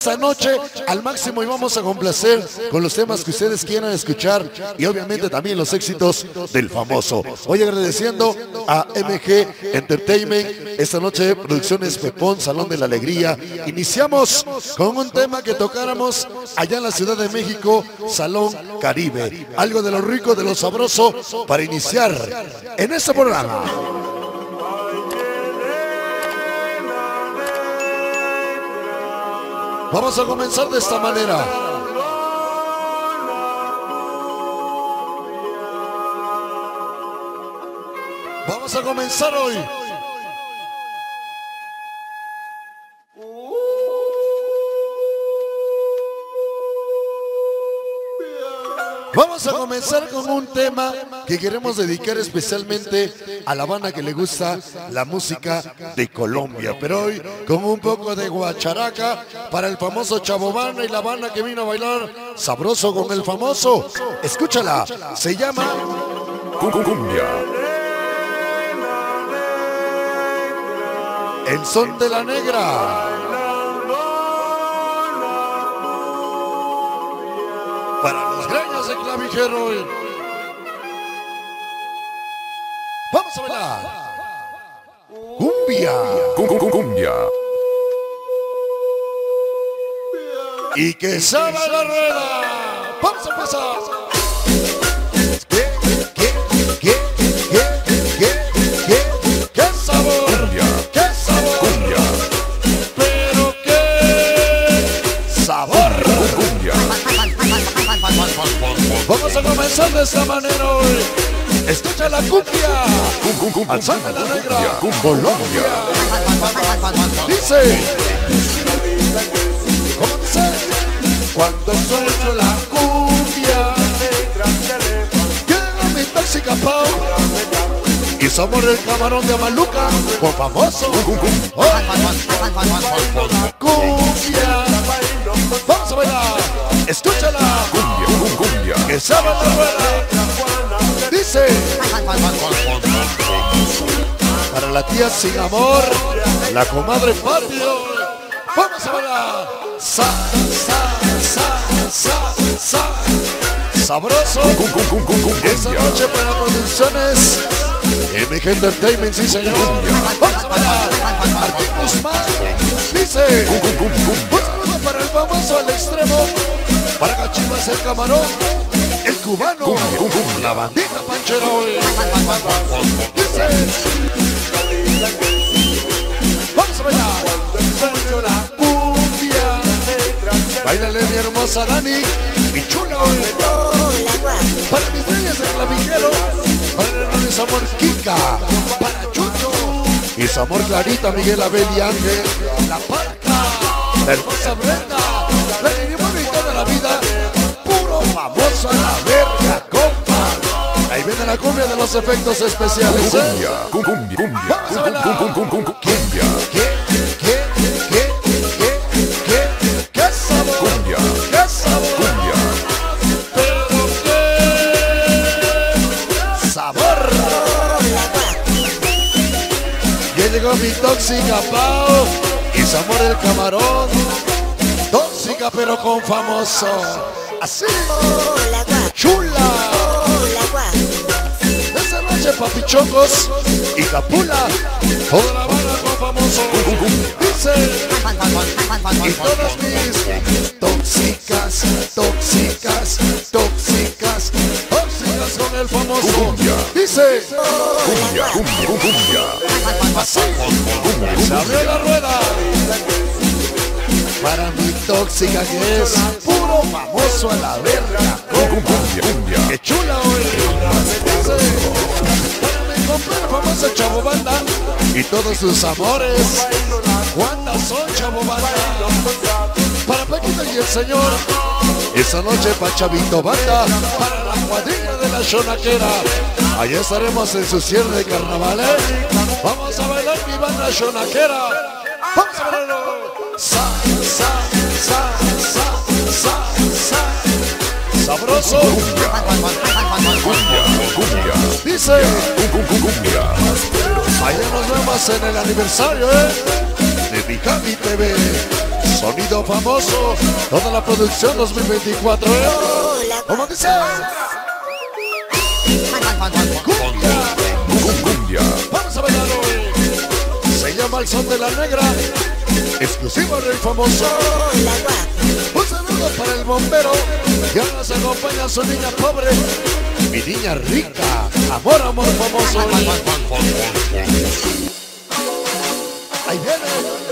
esta noche al máximo y vamos a complacer con los temas que ustedes quieran escuchar y obviamente también los éxitos del famoso. Hoy agradeciendo a MG Entertainment, esta noche Producciones Pepón, Salón de la Alegría. Iniciamos con un tema que tocáramos allá en la Ciudad de México, Salón Caribe. Algo de lo rico, de lo sabroso para iniciar en este programa. Vamos a comenzar de esta manera. Vamos a comenzar hoy. Vamos a comenzar con un tema que queremos dedicar especialmente a la banda que le gusta la música de Colombia. Pero hoy con un poco de guacharaca para el famoso Chavo Banda y la banda que vino a bailar sabroso con el famoso. Escúchala, se llama Cumbia. El Son de la Negra. Para los greños de clavijero. Vamos a bailar. Cumbia. Cumbia. Y que salga la rueda. Vamos a empezar. ¿Qué sabor? Cumbia. ¿Qué sabor? Cumbia. Pero qué sabor. Cumbia. Vamos a comenzar de esta manera hoy. Escucha la cumbia. Al Son de la Negra. Colombia. Dice. ¿Cómo dice? Cuando suena la cumbia, llega mi tóxica Pau y somos el camarón de Maluca, por famoso. Cumbia. Vamos a bailar. Escúchala. Cumbia. Que sabe la rueda. Dice. Para la tía sin amor, la comadre Patio. Vamos a bailar. Sabroso. Esta noche para Producciones MG Entertainment, sí señor. Vamos a bailar. Martín Guzmán. Dice. Un saludo para el famoso al extremo. Para Cachivas el camarón. El cubano. La bandita panchera hoy. Dice. Vamos a bailar. La cumbia. Báilale mi hermosa Dani. Mi chula hoy. Para mis reyes del clavijero. Para el hermano Samor Kika. Para Chucho. Y Samor Clarita, Miguel Abel y Ángel. La Parca. La hermosa Brenda. La Nirimón y toda la vida. Puro famoso a la verga, compa. Ahí viene la cumbia de los efectos especiales. Cumbia. Vamos a bailar. Cumbia. ¿Qué sabor? Cumbia. ¿Qué sabor? Cumbia. Pero qué sabor. Ya llegó mi tóxica Pau y Samor el camarón. Tóxica pero con famoso. Así. Chula. Esta noche papichocos y Capula. Toda la banda con famoso. Dice. Y todas mis tóxicas con el famoso. Dice. Cumbia. Así. Se abrió la rueda. Para mi tóxica que es puro famoso a la verga. Cumbia. ¡Qué chula hoy! Dice. Para mi compadre famoso Chavo Banda y todos sus amores. ¿Cuántas son, Chavo Banda? Para Paquito y el señor. Esa noche para Chavito Banda. Para la cuadrilla de la Xonaquera. Allá estaremos en su cierre de carnaval, ¿eh? Vamos a bailar mi banda Xonaquera. Vamos a bailarlo. Sabroso. Cumbia. Dice. Allá nos vemos en el aniversario, de Mijavi TV. Sonido famoso, toda la producción 2024, ¿eh? ¿Cómo dice? Cumbia. Vamos a bailar hoy. Se llama El Son de la Negra, exclusivo del famoso. Un saludo para el bombero, que ahora nos acompaña su niña pobre, mi niña rica. Amor, amor famoso. Ahí viene.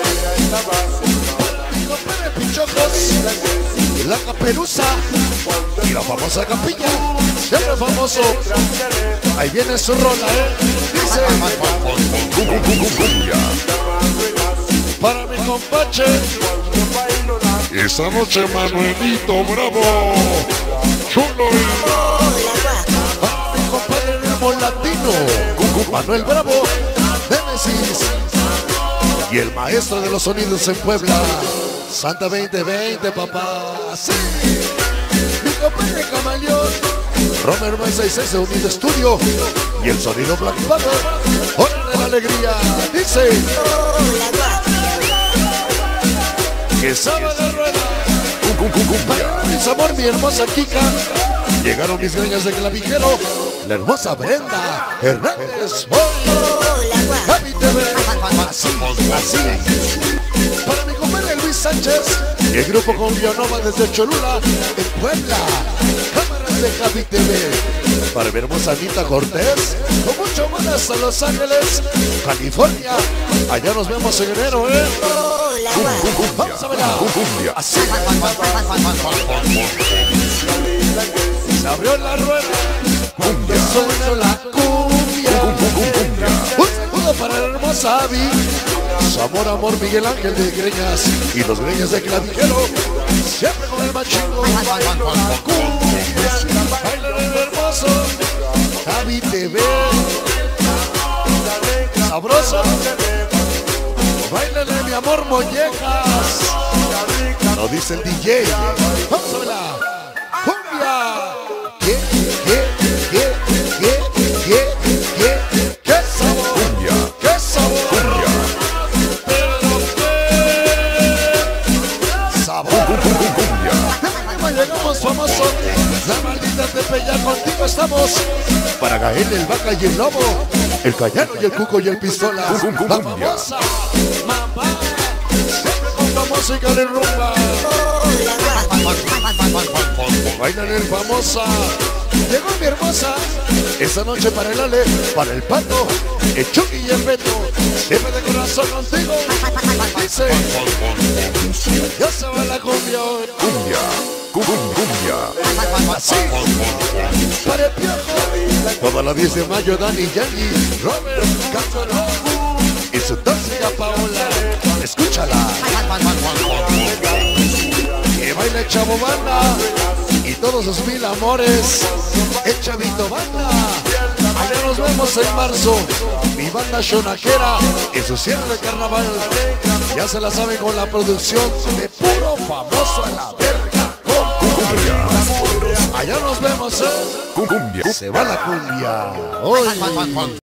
Para mi compadre Pichocos, la caperuza y la famosa capilla, siempre famoso. Ahí viene su rola, dice. Cumbia. Para mi compache, Esa noche Manuelito Bravo. Chulo. para mi compadre Remo Latino, Manuel Bravo, Nemesis y el maestro de los sonidos en Puebla, Santa 2020, papá. Sí. Mi compadre Camaleón, Romer 966 Unido Estudio y el sonido Black Panther, hora de la alegría, dice. Que sabe la rueda. Para mis amor, mi hermosa Kika, llegaron mis greñas de clavijero, la hermosa Brenda Hernández. Javi TV, así. Para mi compadre Luis Sánchez, y el grupo Convionova desde Cholula, en Puebla, cámaras de Javi TV. Para mi hermosa Anita Cortés, con mucho más hasta Los Ángeles, California. Allá nos vemos en enero, ¿eh? Vamos a bailar. Cumbia. Así. Se abrió la rueda. Cumbia. Suena la cumbia. Un saludo para la hermosa Abby. Su amor, amor, Miguel Ángel de Greñas y los Greñas de Clavijero. Siempre con el machingo. Bailar el hermoso. Javi TV. Sabroso. Báilale, mi amor, mollejas. Lo dice el DJ. Vamos a bailar. Cumbia. ¿Qué sabor? Cumbia. ¿Qué sabor? Cumbia. Pero qué sabor. Cumbia. Llegamos famoso. La maldita Tepeya, contigo estamos. Para Gael, el Vaca y el Lobo, el Cayano y el Cuco y el Pistola. La famosa mamá, siempre con la música de rumba. Bailan el famosa. Llegó mi hermosa. Esta noche para el Ale, para el Pato, el Chucky y el Beto. Siempre de corazón contigo. Dice. Ya se va la cumbia hoy. Cumbia. Cumbia. Así. Para el Piojo. Toda la 10 de mayo, Dani, Yanni, Robert, Castro y su tóxica Paola. Escúchala. Que baila el Chavo Banda y todos sus mil amores. El Chavito Banda. Allá nos vemos en marzo. Mi banda Shonajera en su cierre de carnaval. Ya se la saben con la producción de puro famoso a la verga. Allá nos vemos, Cumbia. Se va la cumbia. Hoy.